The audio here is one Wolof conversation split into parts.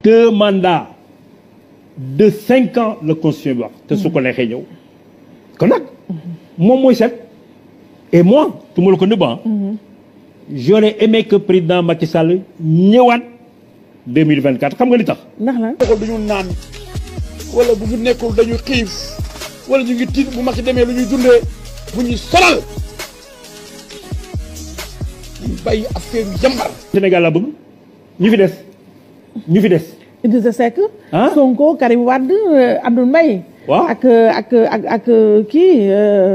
2 mandats de 5 ans la constitution bi wax te su ko neexee ñëw kon nag moom mooy seet et moi tu ma la ko nëbba j'aurais aimé que président Macky Sall ñëwaat 2024 xam nga li tax ndax lan duñu naan wala bu ñu nekkul dañu xiif wala ñu ngi tiit bu Macky demee lu ñuy dundee bu ñuy sonal ñu bàyyi affaire yambar Sénégal la bëgg ñu fi des Idrissa Seck ah Sonko Karim Wade Abdoul Mbaye waaw ak kii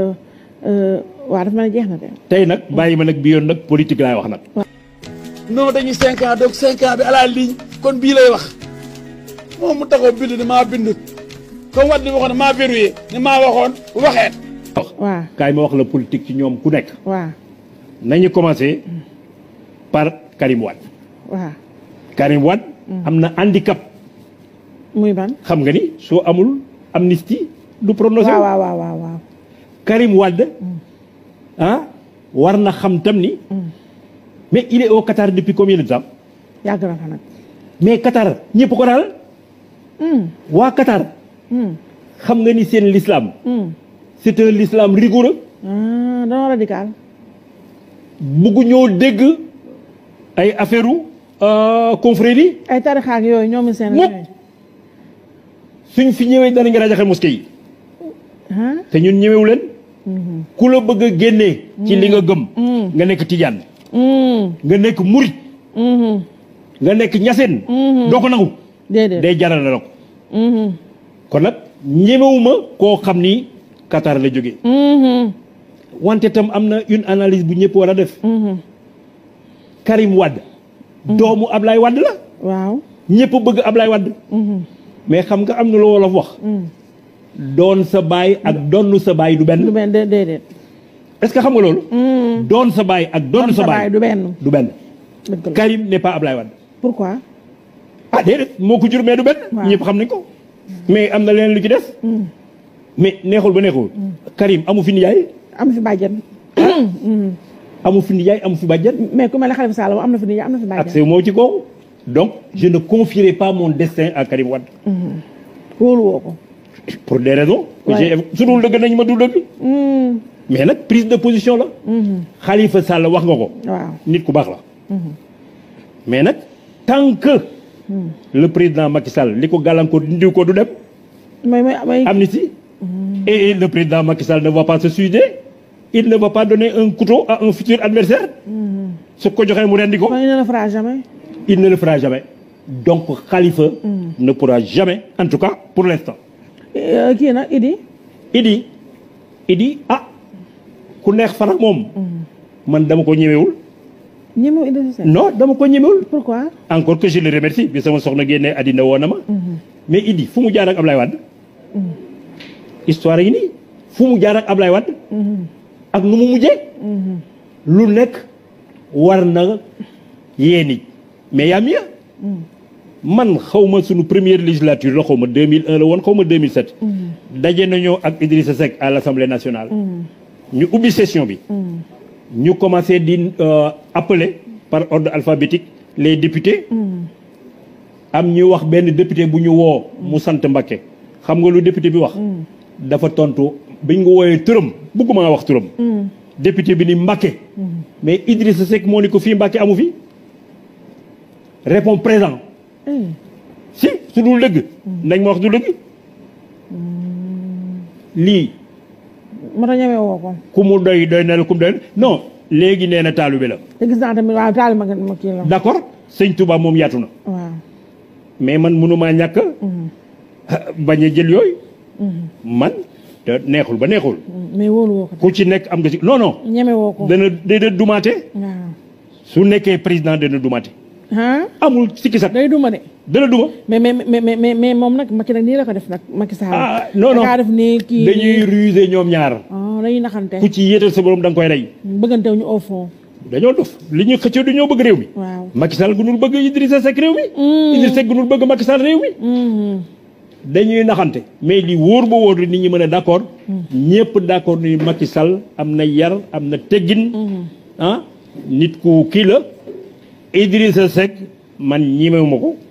waaw dafa mel ne jeex na de tey nag bàyyi ma nag bi yoon nag politique laay wax nag non dañuy 5 ans donc 5 ans bi à la ligne kon bii lay wax moom mu taxaw bind ne maa bind comme Wade waxoon ne maa verrouillé ne maa waxoon waxeet waaw kaay ma wax la politique ci ñoom ku nekk waaw nañu commencé par Karim Wade waaw Karim Wade am na handicap muy ban xam nga ni soo amul amnistie du prononcé waaw Karim Wade ah war na xam tam ni mais il est au Qatar depuis combien de temps yàgg na fa nag mais Qatar ñëpp ko daal waa Qatar xam nga ni seen l'islam c'est un l'islam rigoureux dañoo radical buggu ñoo dégg ay affaire confrérie ay tarixaak yooyu ñoom seen mukk suñ fi ñëwee danañ nga rajaxe mosquée yi te ñun ñëwewu leen ku la bëgg a génnee ci li nga gëm nga nekk tijaan nga nekk murit nga nekk ñaseen doo ko nangu déedéet day jaral la ko kon nag ñemewuma koo xam ni Qatar la jógee wante tam am na une analyse bu ñëpp war a def Karim Wade doomu Ablaye Wade la waaw ñëpp bëgg Ablaye Wade mais xam nga am na lu wolof wax doon sa baay ak donn sa baay du benn déedéet est-ce que xam nga loolu doon sa baay ak donn sa baay du benn Karim n'est pas Ablaye Wade pourquoi ah déedéet moo ko jur mais du benn ñëpp xam nañ ko mais am na leneen lu ci des mais neexul ba neexul Karim amu fi nijaay amu fi bàjjen amu fi nijaay amu fi bàjjen mais ku mel ne Khalifa Sall am na fi nijaay am na fi bàjjen accès moo ci kooku donc je ne confierai pas mon destin à Karim Wade wóolu woo ko pour des raisons su dul dëgg nañ ma du dëgg mais nag prise de position la Khalifa Sall wax nga ko waaw nit ku baax la mais nag tant que le président Macky Sall li ko gàllankoor ndiw ko du dem amnistie et le président Macky Sall ne va pas se suicider il ne va pas donner un couteau à un futur adversaire su ko joxee mu rendi ko il ne le fera jamais il ne le fera jamais donc Khalifa ne pourra jamais en tout cas pour l'instant kii nag Idi ah ku neex fan ak moom man dama ko ñemewul non dama ko ñemewul pourquoi encore que je le remercie bi sama soxna génnee àddina woo na ma mais Idi fu mu jaar ak Ablaye Wade histoire yi nii fu mu jaar ak Ablaye Wade ak nu mu mujjee lu nekk war na yee nit mais yaa mieux man xawma sunu première législature la xawma 2001 la woon xawma 2007 daje nañoo ak Idrissa Seck à l'Assemblée nationale ñu ubbi session bi ñu commencé di appeler par ordre alphabétique les députés am ñu wax benn député bu ñu woo mu sant Mbacké xam nga lu député bi wax dafa tontu biñ nga wooyee turam bëgguma nga wax turam député bi ni Mbacké mais Idrissa Seck moo ni ko fii Mbacké amu fi répond présent si su dul dëgg nañ ma wax du dëgg lii moo tax ñemee woo ko ku mu doy na la ku mu doy non léegi nee na taalibe la te gis naa tamit waaw taalibe ma kii la d'accord sëñ Touba moom yaatu na waaw mais man mënumaa ñàkk bañ a jël yooyu man te neexul ba neexul mais wóolu woo ko ku ci nekk am nga ci non non ñeme woo ko dana dumaate waaw su nekkee président dana dumaate amul sikki sax day duma de dana duma mais moom nag Macky nag nii la ko def nag Macky Sall non daa def nii kii dañuy ruser ñoom ñaar dañuy naxante ku ci yéetal sa borom da nga koy rey bëggantew ñu au fond dañoo dof li ñuy xëccoo du ñoo bëgg réew mi waaw Macky Sall gunul bëgg Idrissa Seck réew mi Idrissa Seck gunul bëgg Macky Sall réew mi dañuy naxante mais li wóor ba wóor nit ñi mën a d'accord ñëpp d'accord ni Macky Sall am na yar am na teggin nit ku kii la Idrissa Seck man ñimewuma ko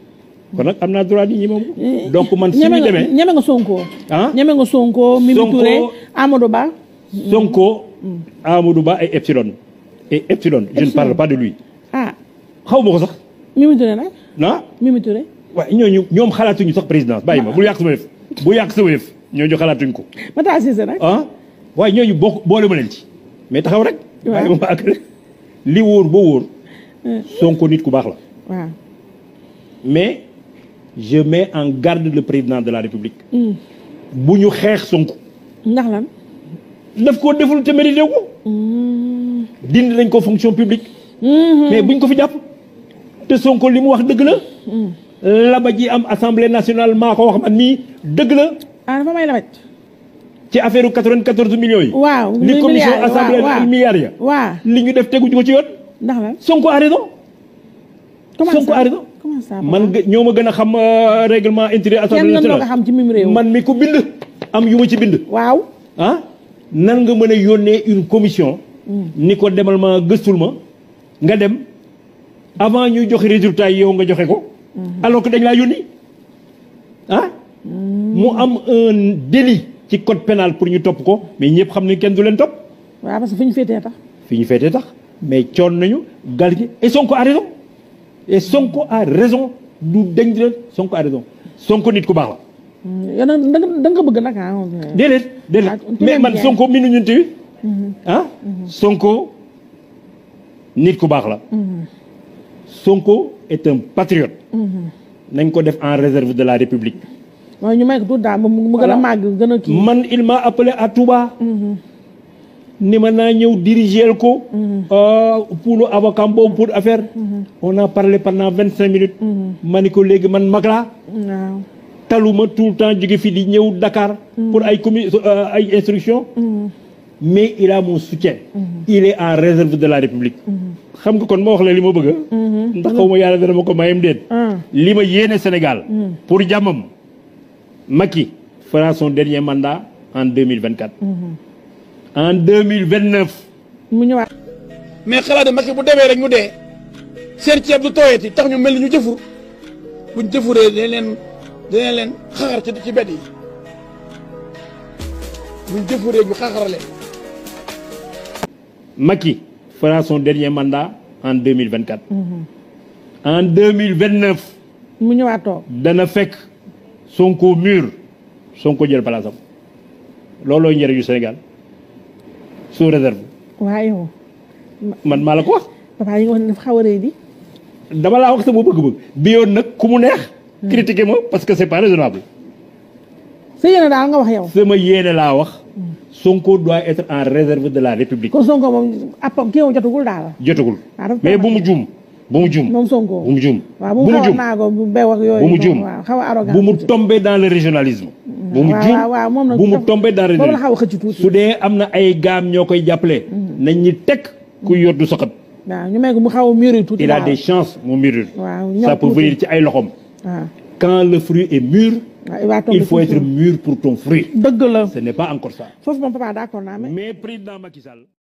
kon nag am naa droit di ñi moom donc man suñu demee ñeme nga Sonko ah ñeme nga Sonko Mimi Touré Amadou Ba Sonko Amadou Ba et Epsilon je ne parle pas de lui ah xaw ma ko sax Mimi Touré nag ah Mimi Touré waaye ñoom xalaatuñu sax présidence bàyyi ma bul yàq sama yëf bu yàq sama yëf ñooñu xalaatuñ ko Matar Cissé nag ah waaye ñooñu boole ma leen ci mais taxaw rek bàyyi ma ak rek li wóor ba wóor Sonko nit ku baax la waaw mais je mets en garde le président de la République bu ñu xeex Sonko ndax lan daf koo deful te mérité ko dindi nañ ko fonction publique mais buñ ko fi jàpp te Sonko li mu wax dëgg la laba ji am assemblée nationale maa ko wax man mii dëgg la ah dafa may labaj ci affaire 94 millions yi waaw li commission assemblée milliards ya waaw li ñu def teguñu ko ci yoon ndax lan Sonko a raison Sonko a raison comment ça man ñoo ma gën a xam règlement intérieur assemblée nationale kenn xam ci mim réew man mi ko bind am yu ma ci bind waaw ah nan nga mën a yónnee une commission ni ko demal ma gëstul ma nga dem avant ñuy joxe résultat yi yow nga joxe ko alors que dañ laa yónni ah mu am un délit ci code pénal pour ñu topp ko mais ñëpp xam ne kenn du leen topp waaw parce que fi ñu féetee tax fi ñu féetee tax mais coon nañu gal gi et Sonko a raison du dañ di leen Sonko a raison Sonko nit ku baax la yow nag da nga bëgg nag ah déedéet mais man Sonko mi nu ñun tamit ah Sonko nit ku baax la Sonko est un patriote nañ ko def en réserve de la République waaye ñu may ko tuuti daal mu gën a màgg gën a kii man il m'a appelé à Touba ni ma naa ñëw diriger ko pour le avocat boobu pour affaire on a parlé pendant 25 minutes ma ni ko léegi man mag laa waaw taluma tout le temps jóge fi di ñëw Dakar pour ay instruction mais il a mon soutien il est en réserve de la République xam nga kon ma wax la li ma bëgg ndax xaw ma yàlla dana ma ko mayem déet li ma yéene Sénégal pour jàmmam Macky fera son dernier mandat en 2024 en 2029 mu ñëwaat mais xalaat de Macky bu demee rek ñu dee seen ceeb du tooyati tax ñu mel ni ñu jëfur buñ jëfuree dinañ leen xaxar ci bedd yi buñ jëfuree ñu xaxarale Macky fera son dernier mandat en 2024 en 2029 mu ñëwaat toog dana fekk Sonko mur Sonko jël palaasam loolooy njëriñu Sénégal sous réserve waaye yow man maa la ko wax papa yi nga wax ne dafa xaw a rëy di dama laa wax sama bëgg-bëgg bi yoon nag ku mu neex critiquer ma parce que c'est pas raisonnable sa yéene daal nga wax yow sama yéene laa wax Sonko doit être en réserve de la République kon Sonko moom appam kii moom jotagul daal jotagul mais bu mu juum moom Sonko bu mu juum waaw bu mu xaw a naago bu bew ak yooyu bu mu juum waaw xaw a arrogant bu mu tombé dans le régionalisme bu mu juum waaw moom nag bu mu tombé dans le boobu la xaw a xëcc tuuti su dee am na ay gaam ñoo koy jàppale nañ ñi teg ku yor du soxat waaw ñu may ko mu xaw a mûrir tuuti il a des chances mu mûrir waaw ça peut venir ci ay loxom waaw quand le fruit est mûr il faut être mûr pour ton fruit dëgg la ce n'est pas encore ça foofu moom papa d'accord naa mais président Macky Sall